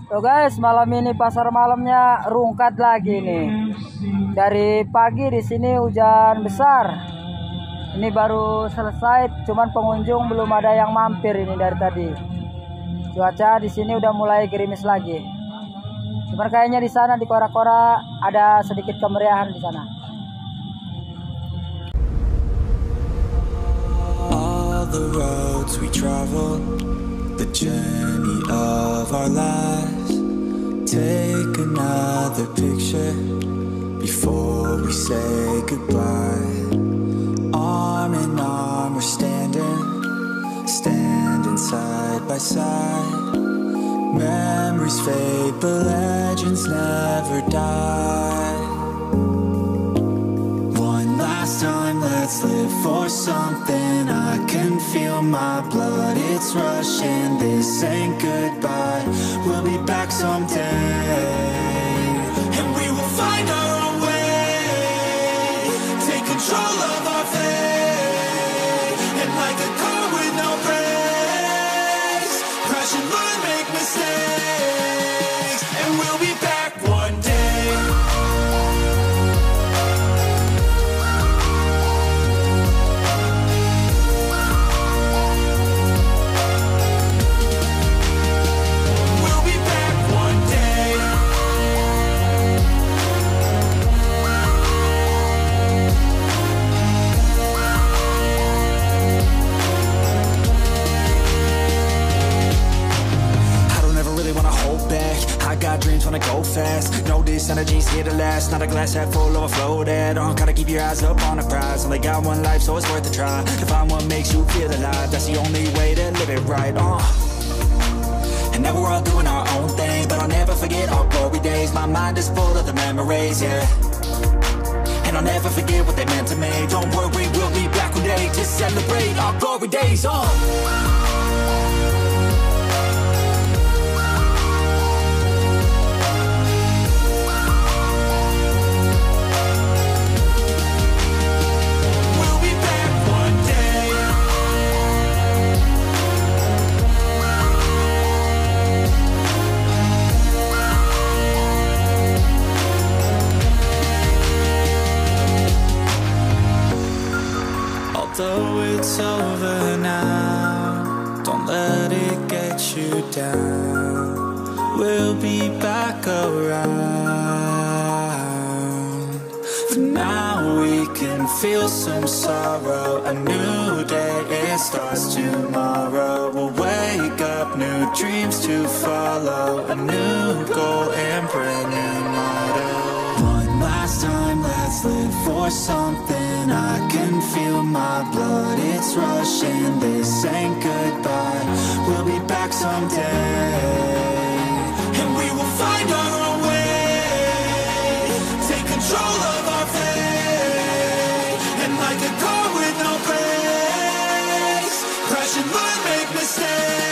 Tuh guys, malam ini pasar malamnya rungkat lagi nih. Dari pagi di sini hujan besar. Ini baru selesai, cuman pengunjung belum ada yang mampir ini dari tadi. Cuaca di sini udah mulai gerimis lagi. Cuman kayaknya di sana di Kora-Kora ada sedikit kemeriahan di sana. All the roads we travel, the journey of our lives. Take another picture before we say goodbye. Arm in arm we're standing side by side. Memories fade but legends never die. One last time, let's live for something. I can feel my blood, it's rushing. This ain't goodbye, we'll be back someday. And we will find our own way. Take control of our fate. And like a car with no brakes, crash and learn, make mistakes. And we'll be back one day. Dreams wanna go fast. Know this energy's here to last. Not a glass half full, overflow that. Gotta keep your eyes up on the prize. Only got one life, so it's worth a try. To find what makes you feel alive, that's the only way to live it right. And now we're all doing our own thing, but I'll never forget our glory days. My mind is full of the memories, yeah. And I'll never forget what they meant to me. Don't worry, we'll be back one day to celebrate our glory days. Although it's over now, don't let it get you down. We'll be back around. For now we can feel some sorrow. A new day, it starts tomorrow. We'll wake up, new dreams to follow. A new goal and brand new motto. One last time, let's live for something. I can feel my blood, it's rushing. This ain't goodbye, we'll be back someday. And we will find our own way. Take control of our fate. And like a car with no brakes, crash and learn, make mistakes.